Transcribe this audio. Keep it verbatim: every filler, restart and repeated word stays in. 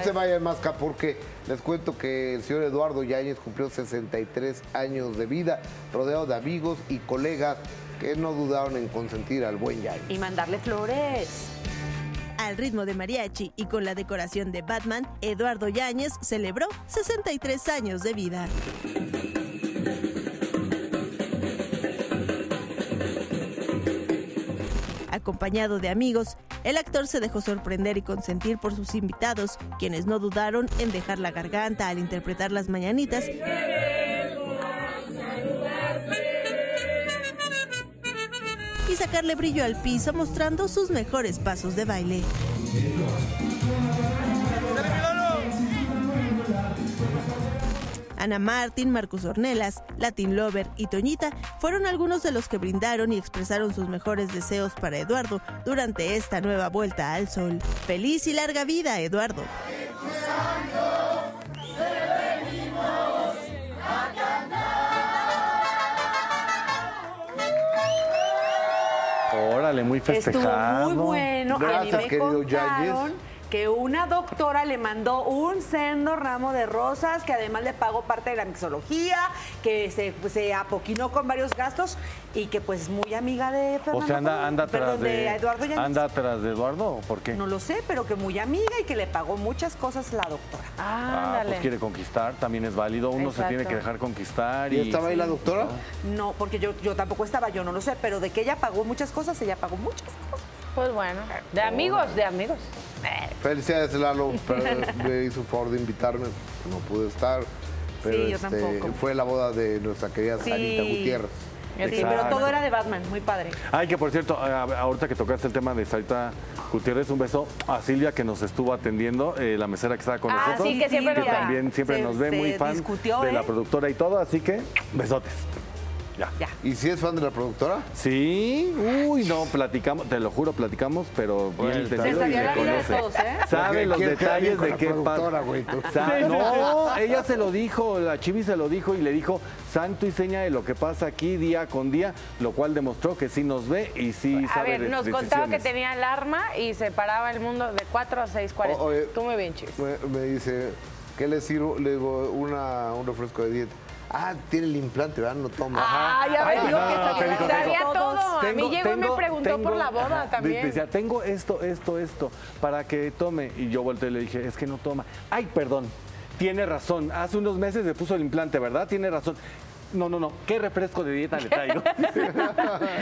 se vayan, Masca, porque les cuento que el señor Eduardo Yáñez cumplió sesenta y tres años de vida, rodeado de amigos y colegas que no dudaron en consentir al buen Yáñez. Y mandarle flores. Al ritmo de mariachi y con la decoración de Batman, Eduardo Yáñez celebró sesenta y tres años de vida. Acompañado de amigos, el actor se dejó sorprender y consentir por sus invitados, quienes no dudaron en dejar la garganta al interpretar las mañanitas y sacarle brillo al piso mostrando sus mejores pasos de baile. Ana Martín, Marcos Ornelas, Latin Lover y Toñita fueron algunos de los que brindaron y expresaron sus mejores deseos para Eduardo durante esta nueva vuelta al sol. ¡Feliz y larga vida, Eduardo! Órale, muy festejado. Estuvo muy bueno. Gracias, a mí me querido contaron Yáñez. que una doctora le mandó un sendo ramo de rosas, que además le pagó parte de la mixología, que se, pues, se apoquinó con varios gastos y que pues muy amiga de Fernando. O sea, anda, anda perdón, atrás de, de Eduardo Yáñez. ¿Anda atrás de Eduardo o por qué? No lo sé, pero que muy amiga y que le pagó muchas cosas la doctora. Ah, pues quiere conquistar, también es válido. Uno Exacto. se tiene que dejar conquistar. ¿Y ¿Y estaba ahí la doctora? No, porque yo, yo tampoco estaba, yo no lo sé, pero de que ella pagó muchas cosas, ella pagó muchas cosas. Pues bueno, de amigos, de amigos. Felicidades, Lalo. Me hizo favor de invitarme. No pude estar. Pero Sí, yo este, tampoco. fue la boda de nuestra querida Sí. Sarita Gutiérrez. Sí, Exacto. pero todo era de Batman, muy padre. Ay, que por cierto, a- ahorita que tocaste el tema de Sarita Gutiérrez, un beso a Silvia que nos estuvo atendiendo, eh, la mesera que estaba con Ah, nosotros. sí, que siempre que nos ve. también siempre Se- nos ve, se muy fan discutió, de ¿eh? la productora y todo, así que besotes. Ya. Ya. ¿Y si es fan de la productora? Sí, uy, no, platicamos, te lo juro, platicamos, pero bien Vuelta. entendido Se y sabía me la vida de conoce. todos, ¿eh? Sabe Porque los quiere quedar bien detalles con de la qué productora, pasa. güey, tú. Sa- No, ella se lo dijo, la Chivi se lo dijo y le dijo santo y seña de lo que pasa aquí día con día, lo cual demostró que sí nos ve y sí A sabe ver, de nos contaba que decisiones. tenía alarma y se paraba el mundo de cuatro a seis cuarenta. O- oye, Tú muy bien, Chis. Me, me dice, ¿qué le sirvo? Le digo, una, un refresco de dieta. Ah, tiene el implante, ¿verdad? No toma. Ah, ya ves, Ay, digo no, que no, sabía, te dijo, sabía tengo- todo. a mí Tengo- llegó y me tengo- preguntó por tengo- la boda ajá, también. Decía, tengo esto, esto, esto, para que tome. Y yo volteé y le dije, es que no toma. Ay, perdón, tiene razón. Hace unos meses le puso el implante, ¿verdad? Tiene razón. No, no, no. ¿Qué refresco de dieta le traigo?